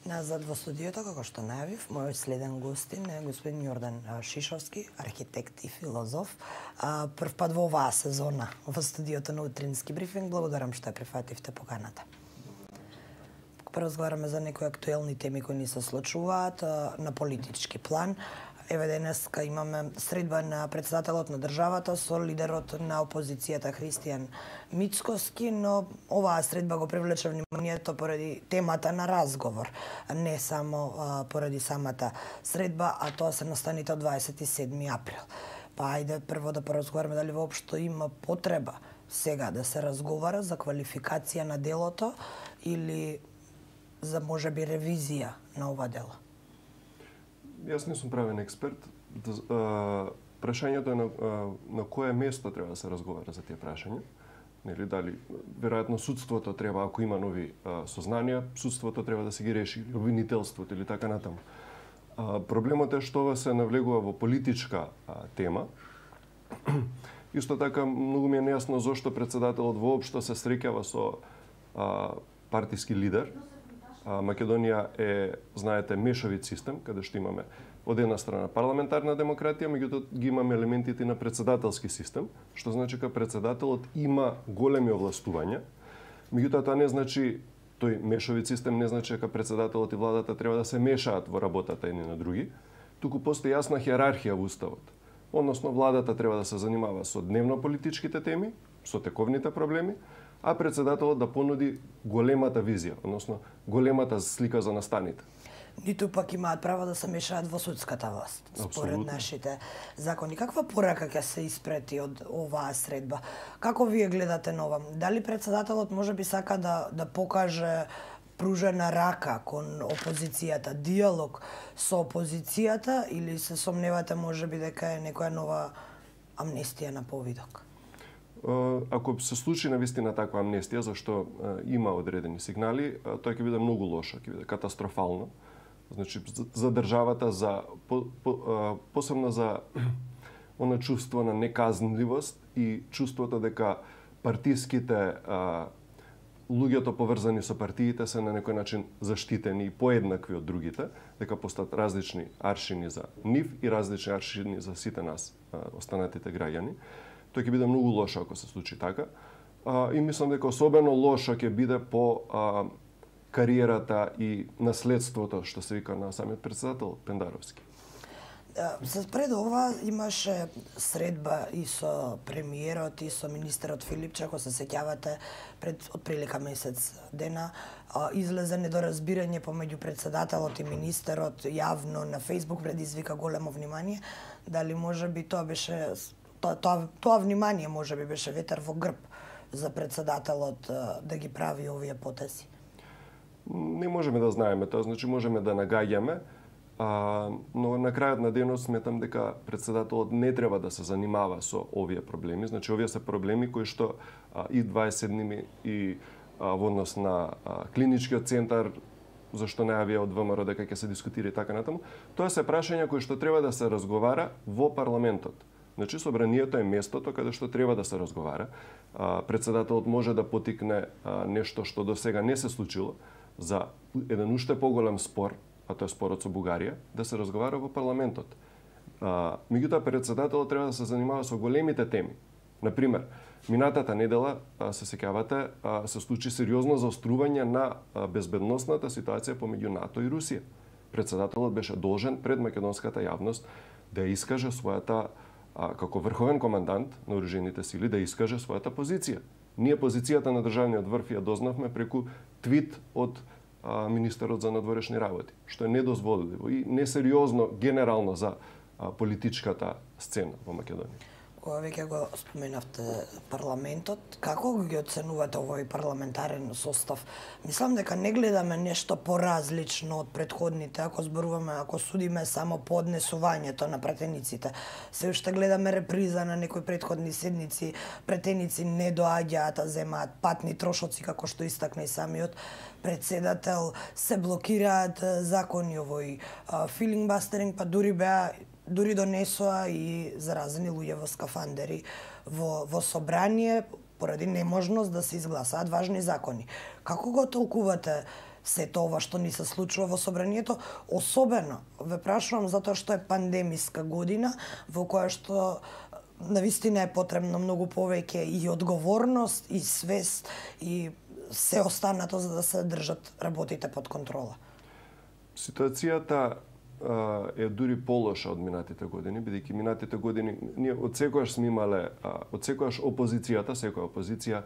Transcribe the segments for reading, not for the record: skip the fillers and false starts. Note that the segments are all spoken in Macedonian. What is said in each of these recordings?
Назад во студиото, како што најавив, мојот следен гостин е господин Јордан Шишовски, архитект и филозоф. Прв пат во оваа сезона во студиото на Утрински брифинг. Благодарам што ја прифативте поканата. Поразговараме за некои актуелни теми кои ни се случуваат на политички план. Еве денеска имаме средба на председателот на државата со лидерот на опозицијата Христијан Мицкоски, но оваа средба го привлече вниманието поради темата на разговор, не само поради самата средба, а тоа се настаните од 27 април. Па ајде прво да поразговараме дали воопшто има потреба сега да се разговара за квалификација на делото или за можеби ревизија на ова дело. Јас не сум правен експерт. Прашањето е на кое место треба да се разговара за тие прашања. Нели, дали веројатно судството треба, ако има нови сознанија, судството треба да се ги реши, обвинителството или така натаму. Проблемот е што ова се навлегува во политичка тема. Исто така многу ми е нејасно зошто председателот воопшто се среќава со партиски лидер. Македонија е, знаете, мешовит систем, каде што имаме од една страна парламентарна демократија, меѓутоа ги имаме елементите на председателски систем, што значи дека председателот има големи овластувања. Меѓутоа тоа не значи, тој мешовит систем не значи дека председателот и владата треба да се мешаат во работата едни на други, туку постои јасна хиерархија во уставот. Односно владата треба да се занимава со дневно политичките теми, со тековните проблеми, а председателот да понуди големата визија, односно големата слика за настаните. Ниту пак имаат право да се мешаат во судската власт, според нашите закони. Каква порака ќе се испрети од оваа средба? Како вие гледате на ова? Дали председателот може би сака да покаже пружена рака кон опозицијата, диалог со опозицијата, или се сомневате може би дека е некоја нова амнестија на повидок? Ако се случи навистина таква амнестија, зашто има одредени сигнали, тоа ќе биде многу лошо, ќе биде катастрофално. Значи за државата, посебно за она чувство на неказнливост и чувството дека партиските луѓето поврзани со партиите се на некој начин заштитени и поеднакви од другите, дека постојат различни аршини за нив и различни аршини за сите нас, останатите граѓани. Тоа ќе биде многу лошо ако се случи така. И мислам дека особено лошо ќе биде по кариерата и наследството, што се вика на самиот председател Пендаровски. За пред ова имаше средба и со премиерот и со министерот Филипче, ако се сеќавате, пред отприлика месец дена, излезе недоразбирање помеѓу председателот и министерот јавно на Facebook, предизвика големо внимание. Дали може би тоа беше тоа внимание може би беше ветер во грб за председателот да ги прави овие потези? Не можеме да знаеме тоа, значи можеме да нагаѓаме, но на крајот на денот сметам дека председателот не треба да се занимава со овие проблеми. Значи овие се проблеми кои што и 27 и во однос на клиничкиот центар, зашто најавија од ВМРО дека ќе се дискутира и така натаму, тоа се прашања кои што треба да се разговара во парламентот. Значи, собранието е местото каде што треба да се разговара. Председателот може да потикне нешто што до сега не се случило за еден уште поголем спор, а тоа е спорот со Бугарија, да се разговара во парламентот. Меѓутоа, председателот треба да се занимава со големите теми. Например, минатата недела, се сеќавате, се случи сериозно заострување на безбедносната ситуација помеѓу НАТО и Русија. Председателот беше должен пред македонската јавност да искаже својата како врховен командант на оружените сили да искаже својата позиција. Ние позицијата на државниот врв ја дознавме преку твит од министерот за надворешни работи, што е недозволиво и несериозно генерално за политичката сцена во Македонија. Кога веќе го споменавте парламентот, како ги оценувате овој парламентарен состав? Мислам дека не гледаме нешто поразлично од претходните, ако зборуваме, ако судиме само по однесувањето на претениците. Се уште гледаме реприза на некои претходни седници, претеници не доаѓаат, земаат патни трошоци, како што истакна и самиот председател, се блокираат закони, овој филингбастеринг, па дури донесоа и заразени луѓе во скафандери во собрание поради неможност да се изгласаат важни закони. Како го толкувате сето ова што ни се случува во собранието. Особено ве прашувам затоа што е пандемиска година во која што навистина е потребно многу повеќе и одговорност, и свест, и се останато за да се држат работите под контрола. Ситуацијата е дури полоша од минатите години, бидејќи минатите години ние од секојаш сме имале, од секојаш опозицијата, секоја опозиција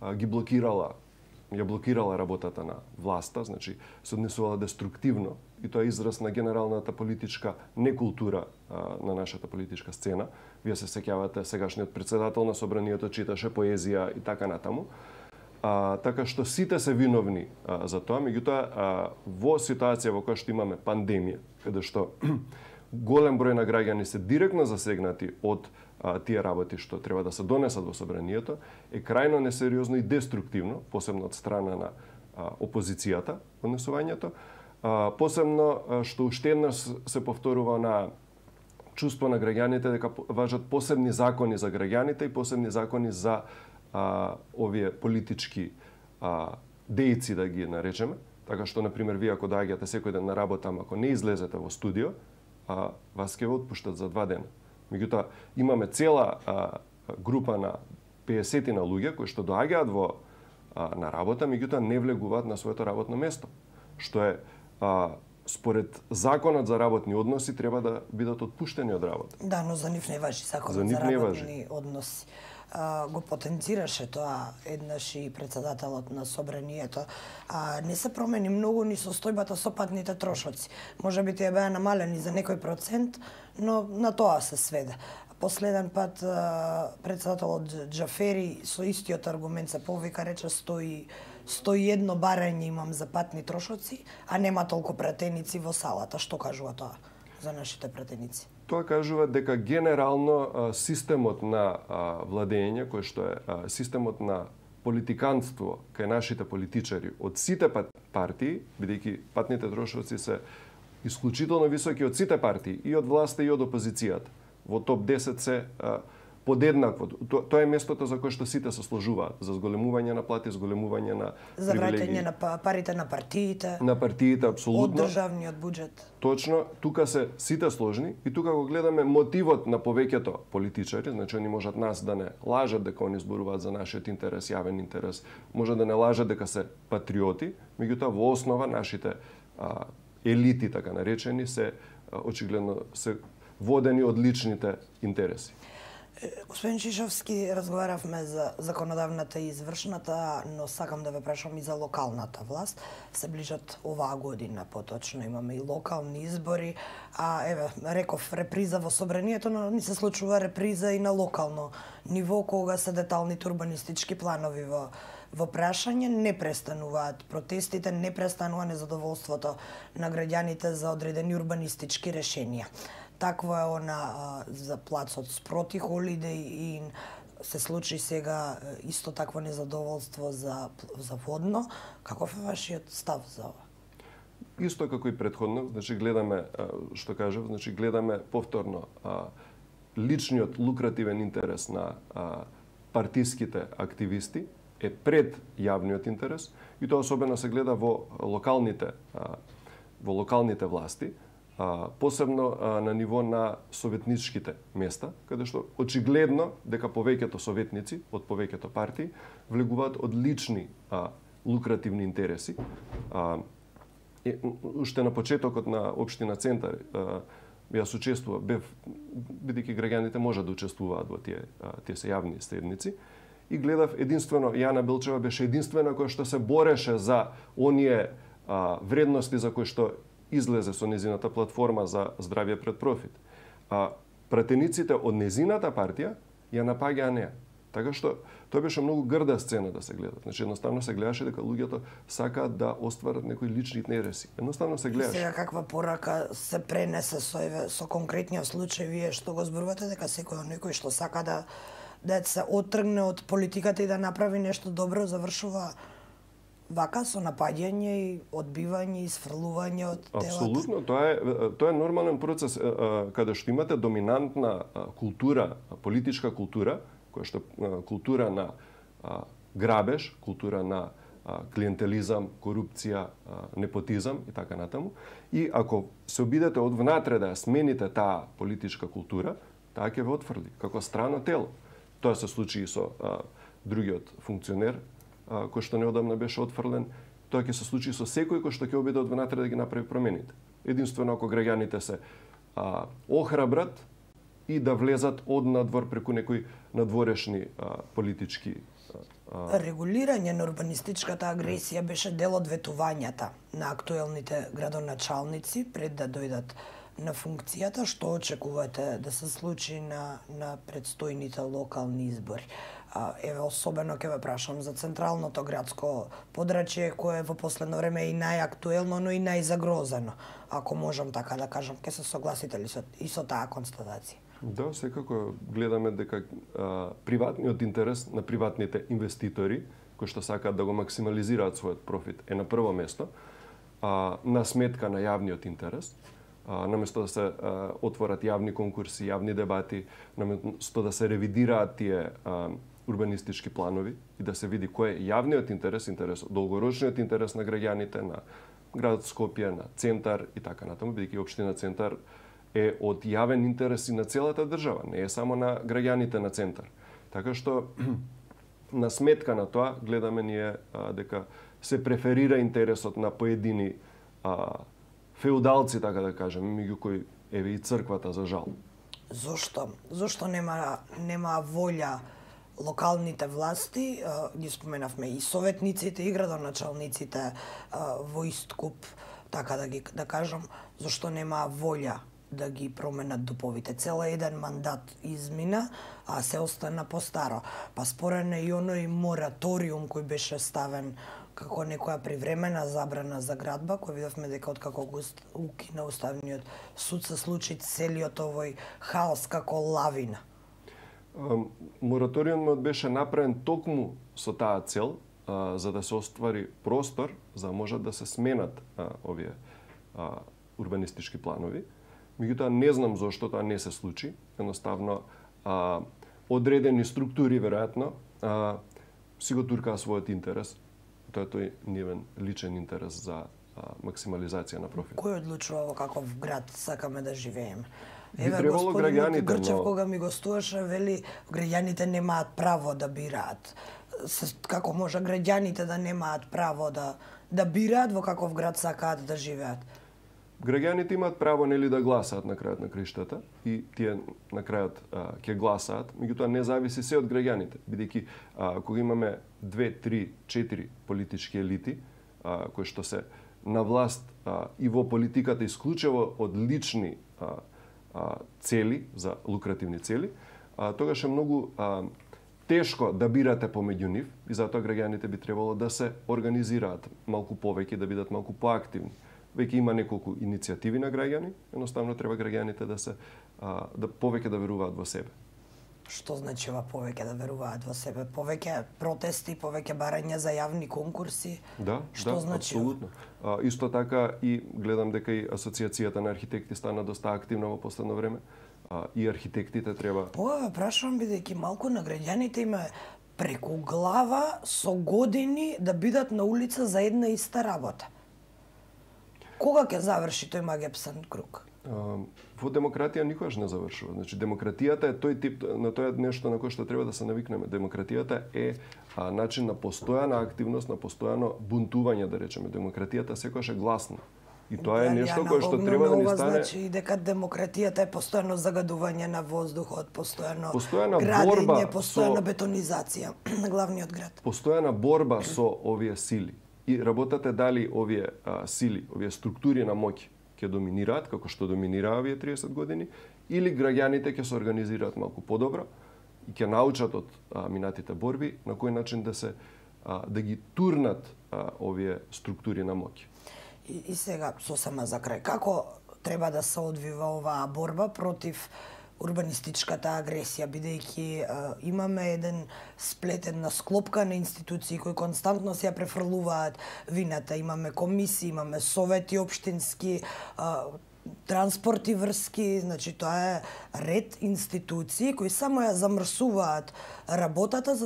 ја блокирала работата на власта, значи се однесувала деструктивно и тоа е израз на генералната политичка некултура на нашата политичка сцена. Вие се сеќавате, сегашниот председател на собранието читаше поезија и така натаму. Така што сите се виновни за тоа, меѓутоа во ситуација во која што имаме пандемија, каде што голем број на граѓани се директно засегнати од тие работи што треба да се донесат во собранието, е крајно несериозно и деструктивно, посебно од страна на опозицијата, однесувањето, посебно што уште еднаш се повторува на чувство на граѓаните дека важат посебни закони за граѓаните и посебни закони за овие политички дејци, да ги наречеме. Така што, например, вие ако доаѓате секој ден на работа, ако не излезете во студио, вас ќе ве отпуштат за 2 дена. Меѓутоа, имаме цела група на 50 на луѓе кои што доаѓаат на работа, меѓутоа не влегуваат на своето работно место, што е според законот за работни односи треба да бидат отпуштени од работа. Да, но за нив не важи законот за работни односи. Го потенцираше тоа еднаш и председателот на собранието. Не се промени многу ни состојбата со патните трошоци. Може би тие беа намалени за некој процент, но на тоа се сведе. Последен пат председателот Џафери со истиот аргумент се повика, рече 101 барање имам за патни трошоци, а нема толку пратеници во салата. Што кажува тоа за нашите пратеници? Тоа кажува дека генерално системот на владење, кој што е системот на политиканство кај нашите политичари од сите партии, бидејќи патните трошоци се исклучително високи од сите партии, и од власта и од опозицијата. Во топ 10 се подеднакво. Тоа е местото за кое што сите се сложуваат, за зголемување на плати, зголемување на за враќање на парите на партиите. На партиите, апсолутно. Од државниот буџет. Точно, тука се сите сложни и тука го гледаме мотивот на повеќето политичари, значи они можат нас да не лажат дека они зборуваат за нашиот интерес, јавен интерес, може да не лажат дека се патриоти, меѓутоа во основа нашите елити, така наречени, се очигледно се водени од личните интереси. Господин Шишовски, разговаравме за законодавната и извршната, но сакам да ве прашам и за локалната власт. Се ближат оваа година, поточно имаме и локални избори, еве, реков реприза во собранието, но ни се случува реприза и на локално ниво, кога се деталните урбанистички планови во прашање, не престануваат протестите, не престанува незадоволството на граѓаните за одредени урбанистички решенија. Такво е она за плацот спроти Холидеј и се случи сега исто такво незадоволство за водно. Каков е вашиот став за ова? Исто како и претходно, значи гледаме, што кажав, значи гледаме повторно личниот лукративен интерес на партиските активисти е пред јавниот интерес и тоа особено се гледа во локалните власти. Посебно на ниво на советничките места, каде што очигледно дека повеќето советници од повеќето партии влегуваат од лични лукративни интереси. Уште на почетокот на општина Центар јас учествував, бидејќи граѓаните можат да учествуваат во тие се јавни седници, и гледав единствено Јана Билчева беше единствена која што се бореше за оние вредности за кои што излезе со незината платформа за здравје пред профит. Пратениците од незината партија ја напаѓаа неа. Така што тоа беше многу грда сцена да се гледа. Значи едноставно се гледаше дека луѓето сакаат да остварат некои лични интереси. Едноставно се гледаше. Сега каква порака се пренесе со конкретниот случај, вие што го зборувате дека секој некој што сака да се оттргне од политиката и да направи нешто добро завршува вака со напаѓање и одбивање и сфрлување од телата. Апсолутно, тоа е нормален процес каде што имате доминантна култура, политичка култура, која што култура на грабеж, култура на клиентелизам, корупција, непотизам и така натаму. И ако се обидете од внатре да ја смените таа политичка култура, таа ќе ве отфрли како страно тело. Тоа се случи и со другиот функционер кој што неодамна беше отфрлен. Тоа ќе се случи со секој кој што ќе обиде од внатре да ги направи промените. Единствено ако граѓаните се охрабрат и да влезат од надвор преку некои надворешни политички Регулирање на урбанистичката агресија беше дел од ветувањата на актуелните градоначалници пред да дојдат на функцијата. Што очекувате да се случи на предстојните локални избори? Еве, особено ќе ве прашам за централното градско подрачје, кое во последно време е и најактуелно, но и најзагрозено. Ако можам така да кажам, ќе се согласите ли и со таа констатација? Да, секако гледаме дека приватниот интерес на приватните инвеститори, кои што сакаат да го максимализираат својот профит, е на прво место, на сметка на јавниот интерес. Наместо да се отворат јавни конкурси, јавни дебати, наместо да се ревидираат тие урбанистички планови и да се види кој е јавниот интерес, долгорочниот интерес на граѓаните, на градот Скопје, на Центар и така натаму, бидејќи општина Центар е од јавен интерес и на целата држава, не е само на граѓаните на Центар. Така што на сметка на тоа гледаме ние дека се преферира интересот на поедини феудалци, така да кажеме, меѓу кои еве и црквата за жал. Зошто? Зошто нема волја локалните власти, ги споменавме и советниците и градоначалниците во ист куп, така да кажам, зошто нема волја да ги променат дуповите. Цел еден мандат измина, а се остана по старо. Па спорен е и оној мораториум кој беше ставен како некоја привремена забрана за градба, кој видовме дека откако го укина Уставниот суд се случи целиот овој хаос како лавина. Мораториумот беше направен токму со таа цел, за да се оствари простор за можат да се сменат овие урбанистички планови. Меѓутоа не знам зошто тоа не се случи. Едноставно одредени структури веројатно си го туркаа својот интерес. Тоа е тој нивен личен интерес за максимализација на профит. Кој одлучува во каков град сакаме да живееме? Еве, господинот Грчев кога ми гостуваше, вели граѓаните немаат право да бираат. Како може граѓаните да немаат право да бираат во каков град сакаат да живеат? Граѓаните имаат право нели да гласаат на крајот на криштата и тие на крајот ќе гласаат, меѓутоа не зависи се од граѓаните, бидејќи кога имаме 2, 3, 4 политички елити кои што се на власт и во политиката исклучиво од лични цели, за лукративни цели, тогаш е многу тешко да бирате помеѓу нив и затоа граѓаните би требало да се организираат малку повеќе, да бидат малку поактивни. Веќе има неколку иницијативи на граѓани, едноставно треба граѓаните да повеќе да веруваат во себе. Што значи повеќе да веруваат во себе? Повеќе протести, повеќе барања за јавни конкурси? Да, Што значи? апсолутно. Исто така и гледам дека и Асоциацијата на архитекти стана доста активна во последно време. И архитектите треба... Ова прашувам бидејќи малку на граѓаните има преку глава со години да бидат на улица за една иста работа. Кога ќе заврши тој магепсан круг? Во демократија никогаш не завршува. Значи демократијата е тој тип, на тоа е нешто на кое што треба да се навикнеме. Демократијата е начин на постојана активност, на постојано бунтување, да речеме. Демократијата секогаш е гласна. И тоа е нешто кое што треба да ни стане. Значи и дека демократијата е постојано загадување на воздухот, постојано борба, постојана бетонизација на главниот град. Постојана борба со овие сили. И работата дали овие сили, овие структури на моќ ќе доминираат, како што доминираа овие 30 години, или граѓаните ќе се организираат малку подобро и ќе научат од минатите борби на кој начин да ги турнат овие структури на моќ. И сега, сосема за крај, како треба да се одвива оваа борба против урбанистичката агресија, бидејќи имаме еден сплет, една склопка на институции кои константно се ја префрлуваат вината. Имаме комисии, имаме совети општински, транспорти врски, значи тоа е ред институции кои само ја замрсуваат работата за да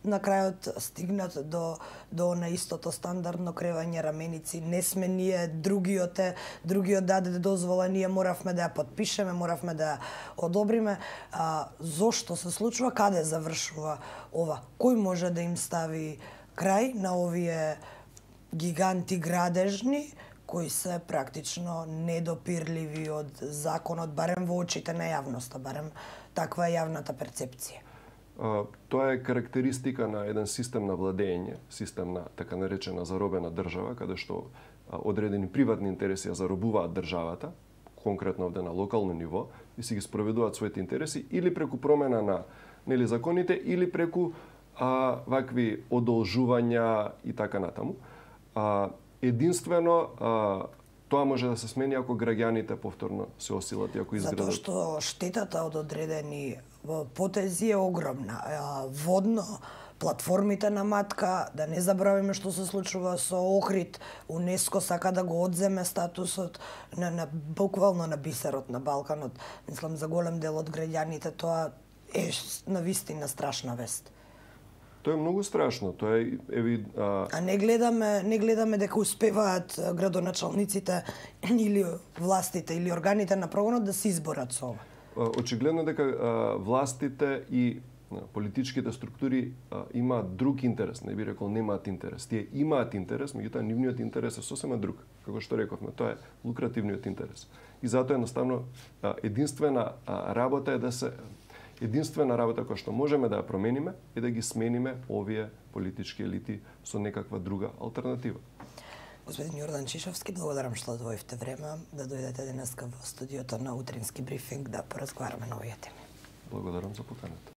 на крајот стигнат до на истото стандардно кревање раменици. Не сме ние, другиот даде дозвола, ние моравме да ја подпишеме, моравме да ја одобриме. Зошто се случува? Каде завршува ова? Кој може да им стави крај на овие гиганти градежни, кои се практично недопирливи од законот, барем во очите на јавноста, барем таква е јавната перцепција. Тоа е карактеристика на еден систем на владење, систем на така наречена заробена држава, каде што одредени приватни интереси ја заробуваат државата, конкретно овде на локално ниво, и си ги спроведуваат своите интереси или преку промена на законите, или преку вакви одолжувања и така натаму. Единствено, тоа може да се смени ако граѓаните повторно се осилат и ако изградат. Затоа што штетата од одредени потези е огромна. Водно, платформите на Матка, да не забравиме што се случува со Охрид, УНЕСКО сака да го одземе статусот на буквално на бисерот на Балканот. Мислам, за голем дел од граѓаните тоа е навистина страшна вест. Тоа е многу страшно. Тоа е А не гледаме дека успеваат градоначалниците или властите или органите на прогонот да се изборат со ова. Очигледно дека властите и политичките структури имаат друг интерес, не би рекол немаат интерес. Тие имаат интерес, меѓутоа нивниот интерес е сосема друг. Како што рековме, тоа е лукративниот интерес. И затоа едноставно единствена работа која што можеме да ја промениме е да ги смениме овие политички елити со некаква друга алтернатива. Господин Јордан Чишовски, благодарам што одвоивте време да дојдете денеска во студиото на Утрински брифинг да поразговараме на овие теми. Благодарам за поканата.